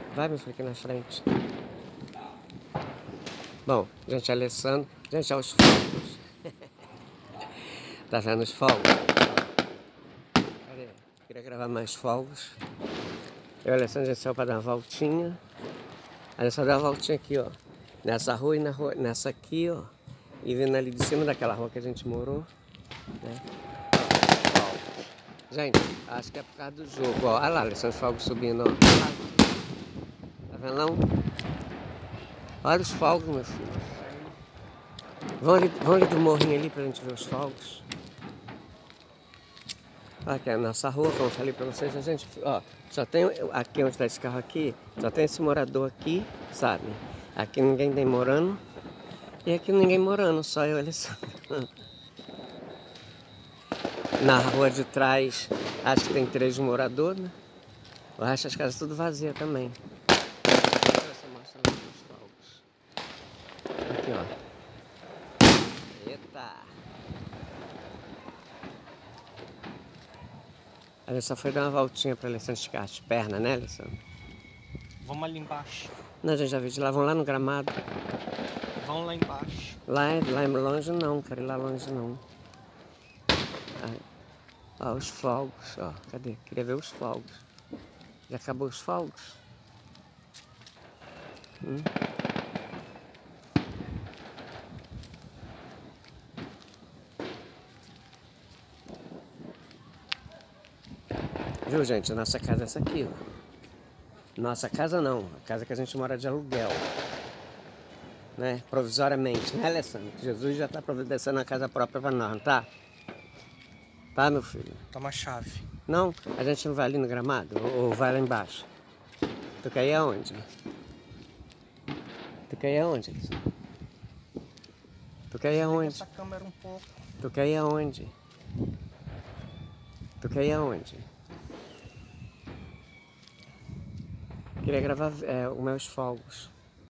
Vai, meu filho, aqui na frente. Bom, gente, Alessandro. Gente, olha os fogos. Tá vendo os fogos? Cadê? Queria gravar mais fogos. Eu e o Alessandro, a gente saiu pra dar uma voltinha. A gente só deu uma voltinha aqui, ó. Nessa rua e nessa aqui, ó. E vindo ali de cima daquela rua que a gente morou, né? Gente, acho que é por causa do jogo, ó. Olha lá, Alessandro, os fogos subindo, ó. Tá vendo não? Olha os fogos, meu filho. Vão ali do morrinho ali pra gente ver os fogos. Aqui é a nossa rua, como eu falei pra vocês, a gente, ó, só tem aqui onde tá esse carro aqui, só tem esse morador aqui, sabe? Aqui ninguém tem morando. E aqui ninguém morando, só eu e Alessandro. Na rua de trás, acho que tem 3 moradores, né? O resto das casas tudo vazia também. Você mostra os fogos. Aqui, ó. Eita! A só foi dar uma voltinha pra Alessandro esticar as pernas, né, Alessandro? Vamos ali embaixo. Não, a gente já viu de lá, vão lá no gramado. Vamos lá embaixo. Lá longe não, quero ir lá longe não. Aí, ó, os fogos, ó, cadê? Queria ver os fogos. Já acabou os fogos? Viu, gente? Nossa casa é essa aqui, ó. Nossa casa não, a casa que a gente mora de aluguel. Né? Provisoriamente, né, Alessandro? Jesus já tá providenciando a casa própria pra nós, não tá? Tá, meu filho? Toma a chave. Não? A gente não vai ali no gramado? Ou vai lá embaixo? Tu quer ir aonde? Tu quer ir aonde, Alessandro? Tu quer ir aonde? Essa câmera um pouco. Tu quer ir aonde? Tu quer ir aonde? Queria gravar os meus fogos.